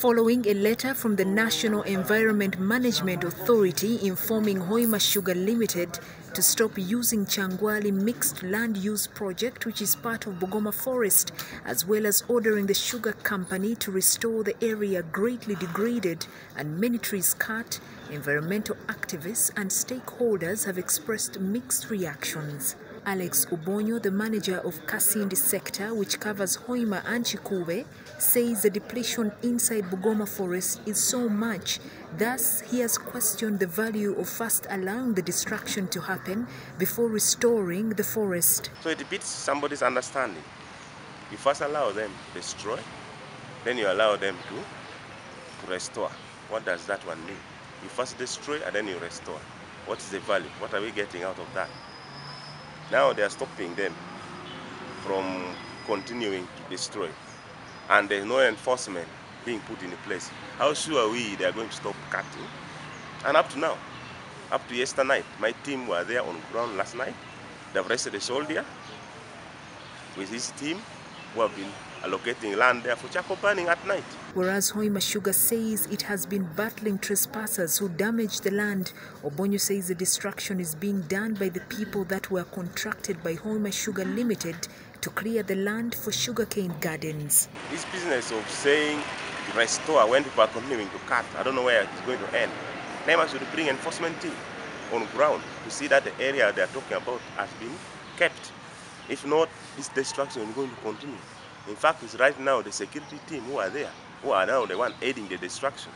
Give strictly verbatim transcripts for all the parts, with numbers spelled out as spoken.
Following a letter from the National Environment Management Authority informing Hoima Sugar Limited to stop using Changwali Mixed Land Use Project, which is part of Bungoma Forest, as well as ordering the sugar company to restore the area greatly degraded and many trees cut, environmental activists and stakeholders have expressed mixed reactions. Alex Ubonyo, the manager of Kasindi sector, which covers Hoima and Chikube, says the depletion inside Bungoma Forest is so much. Thus, he has questioned the value of first allowing the destruction to happen before restoring the forest. So it beats somebody's understanding. You first allow them to destroy, then you allow them to, to restore. What does that one mean? You first destroy and then you restore. What is the value? What are we getting out of that? Now they are stopping them from continuing to destroy, and there's no enforcement being put in place. How sure are we they are going to stop cutting? And up to now, up to yesterday night, my team were there on ground last night. They've arrested a soldier with his team who have been allocating land there for charcoal burning at night. Whereas Hoima Sugar says it has been battling trespassers who damaged the land, Ubonyo says the destruction is being done by the people that were contracted by Hoima Sugar Limited to clear the land for sugarcane gardens. This business of saying restore when people are continuing to cut, I don't know where it's going to end. NEMA should bring enforcement team on ground to see that the area they are talking about has been kept. If not, this destruction is going to continue. In fact, it's right now the security team who are there, who are now the one aiding the destruction.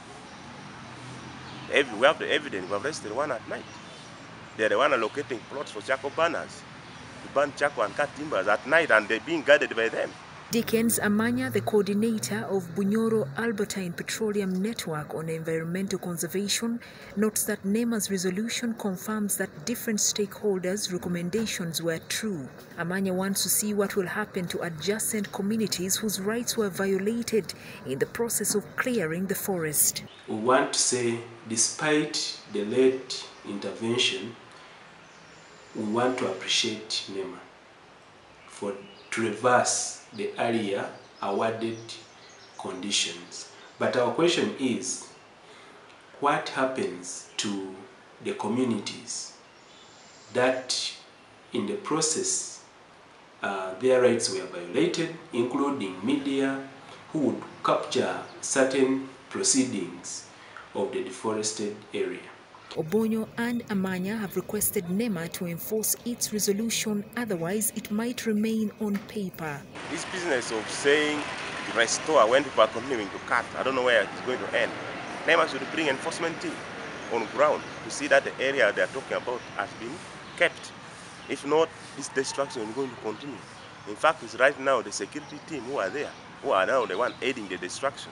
We have the evidence, we have arrested one at night. They're the one allocating plots for charcoal burners to burn charcoal and cut timbers at night, and they're being guarded by them. Dickens Amanya, the coordinator of Bunyoro Albertine Petroleum Network on Environmental Conservation, notes that NEMA's resolution confirms that different stakeholders' recommendations were true. Amanya wants to see what will happen to adjacent communities whose rights were violated in the process of clearing the forest. We want to say, despite the late intervention, we want to appreciate NEMA for to reverse the earlier awarded conditions. But our question is, what happens to the communities that in the process uh, their rights were violated, including media who would capture certain proceedings of the deforested area? Ubonyo and Amanya have requested NEMA to enforce its resolution, otherwise it might remain on paper. This business of saying restore when people are continuing to cut, I don't know where it's going to end. NEMA should bring enforcement team on ground to see that the area they are talking about has been kept. If not, this destruction is going to continue. In fact, it's right now the security team who are there, who are now the one aiding the destruction.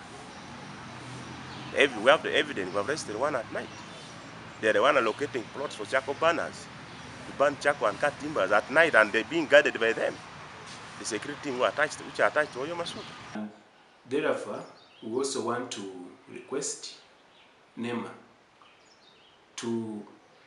We have the evidence, we have arrested one at night. They're the one allocating plots for charcoal burners to burn charcoal and cut timbers at night, and they're being guarded by them. The security team who are attached, which are attached to Hoima Sugar. Therefore, we also want to request NEMA to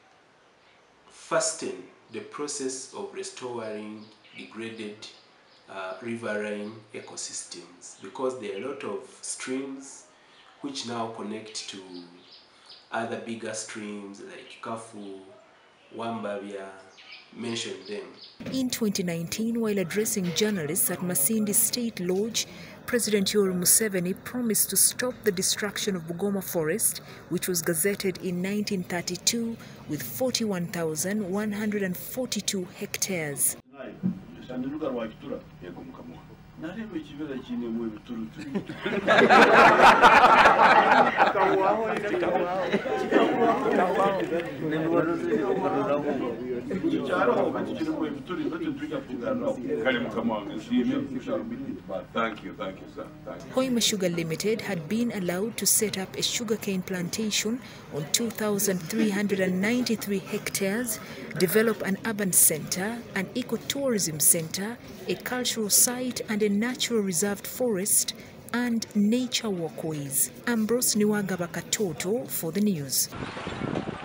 fasten the process of restoring degraded uh, riverine ecosystems, because there are a lot of streams which now connect to other bigger streams like Kafu, Wambabia, mentioned them. In twenty nineteen, while addressing journalists at Masindi State Lodge, President Yoweri Museveni promised to stop the destruction of Bungoma Forest, which was gazetted in nineteen thirty-two with forty-one thousand one hundred forty-two hectares. Thank you, thank you, sir. Thank you. Hoima Sugar Limited had been allowed to set up a sugarcane plantation on two thousand three hundred ninety-three hectares, develop an urban center, an ecotourism center, a cultural site and a natural reserved forest, and nature walkways. Ambrose Niwagaba Katoto for the news.